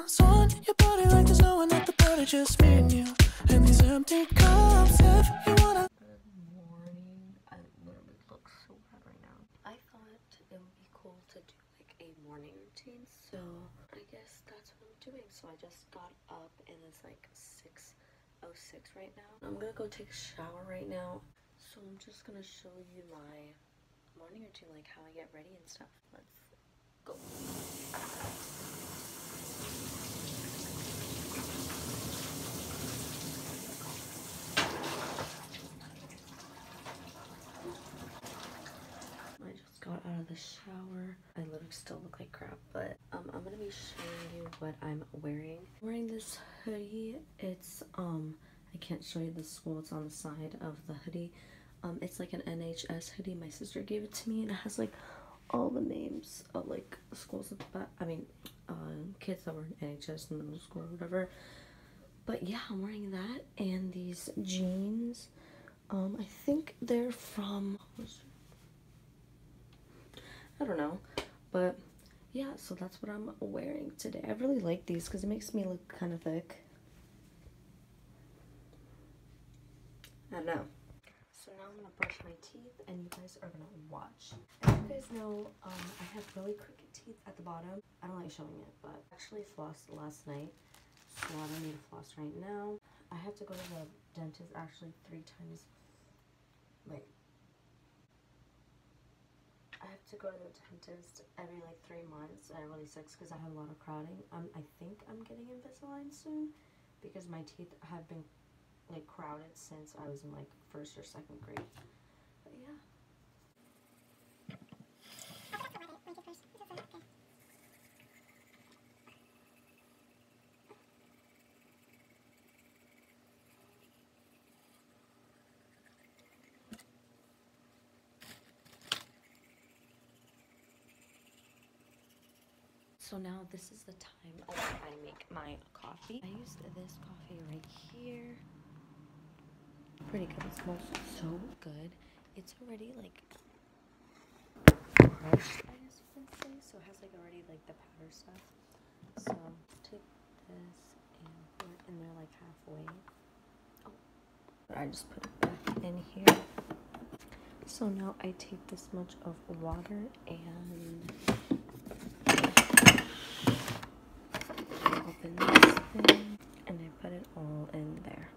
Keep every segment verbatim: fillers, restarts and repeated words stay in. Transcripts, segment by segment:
Swan your body like there's no one at the party, just me and you. And these empty cups, if you wanna. Good morning. I literally look so bad right now. I thought it would be cool to do like a morning routine, so I guess that's what I'm doing. So I just got up and it's like six oh six right now. I'm gonna go take a shower right now. So I'm just gonna show you my morning routine, like how I get ready and stuff. Let's go. I just got out of the shower. I literally still look like crap, but um, I'm gonna be showing you what I'm wearing. I'm wearing this hoodie. It's, um, I can't show you the school. It's on the side of the hoodie. Um, it's like an N H S hoodie. My sister gave it to me, and it has like all the names of like schools at the back. I mean, uh, kids that were in N H S in middle school or whatever. But yeah, I'm wearing that and these jeans. Um, I think they're from, I don't know, but yeah, so that's what I'm wearing today. I really like these because it makes me look kind of thick. I don't know. So now I'm gonna brush my teeth and you guys are gonna watch. As you guys know, um, I have really crooked teeth at the bottom. I don't like showing it, but I actually flossed last night, so I don't need to floss right now. I have to go to the dentist actually three times. Wait. I have to go to the dentist every like three months. And it really sucks because I have a lot of crowding. Um, I think I'm getting Invisalign soon because my teeth have been like crowded since I was in like first or second grade. But yeah. So now this is the time when I make my coffee. I used this coffee right here. Pretty good. It smells so good. It's already like crushed, I guess you can say. So it has like already like the powder stuff. So take this and put it in there like halfway. Oh, I just put it back in here. So now I take this much of water and open this thing and I put it all in there.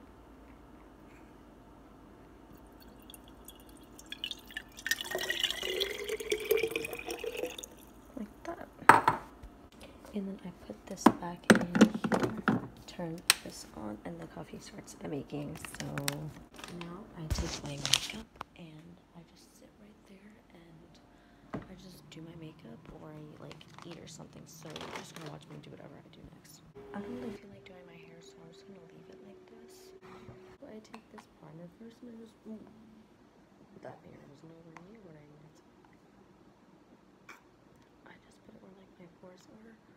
Like that. And then I put this back in here, turn this on, and the coffee starts making. So now I take my makeup and I just sit right there and I just do my makeup or I like eat or something. So you're just gonna watch me do whatever I do next. I don't really feel like doing my hair, so I'm just gonna leave it like this. So I take this primer first and I just, ooh, that hair is nowhere near what I need. I just put it where like my pores are.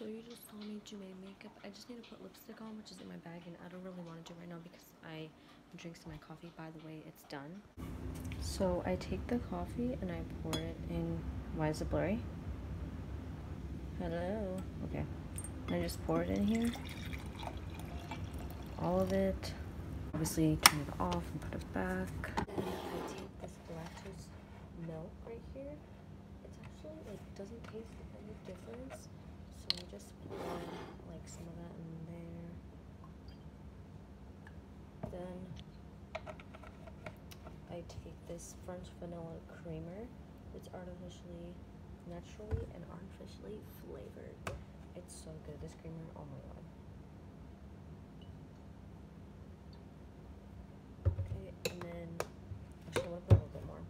So you just saw me do my makeup. I just need to put lipstick on, which is in my bag, and I don't really want to do it right now because I drink some of my coffee. By the way, it's done. So I take the coffee and I pour it in. Why is it blurry? Hello. Okay. And I just pour it in here. All of it. Obviously, turn it off and put it back. And I take this lactose milk right here. It's actually, it doesn't taste any difference. So you just pour like some of that in there. Then I take this French vanilla creamer. It's artificially, naturally, and artificially flavored. It's so good. This creamer, oh my god. Okay, and then actually, I want to put a little bit more.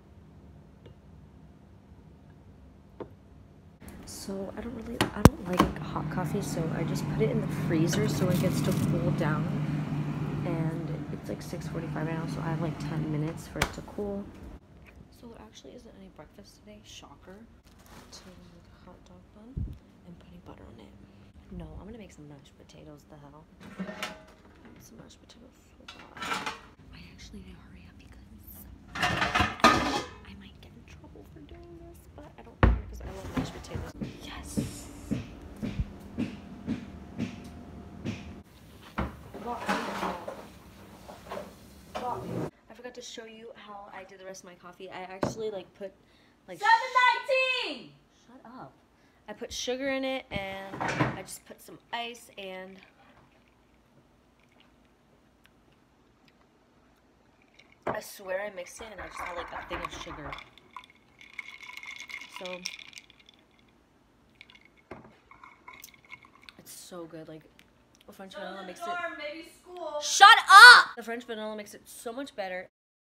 So I don't really, I don't like hot coffee, so I just put it in the freezer so it gets to cool down. And it's like six forty-five right now, so I have like ten minutes for it to cool. So there actually isn't any breakfast today. Shocker. To make a hot dog bun and putting butter on it. No, I'm gonna make some mashed potatoes. The hell. I want some mashed potatoes so bad. I actually need to hurry up because I might get in trouble for doing this, but I don't care because I love mashed potatoes. Yes. I forgot to show you how I did the rest of my coffee. I actually like put like seven nineteen. Shut up. I put sugar in it and I just put some ice and I swear I mixed it and I just had like a thing of sugar. So it's so good. Like the French vanilla makes it. Maybe school. Shut up! The French vanilla makes it so much better.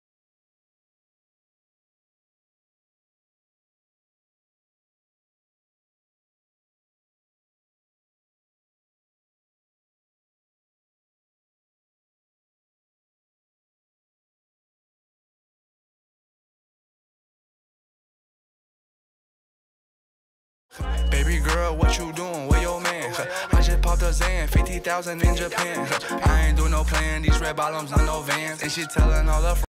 Baby girl, what you doing? Where your man? I just popped a Zan, fifty thousand in Japan. I ain't do no plan, these red bottoms on no Vans. And she telling all the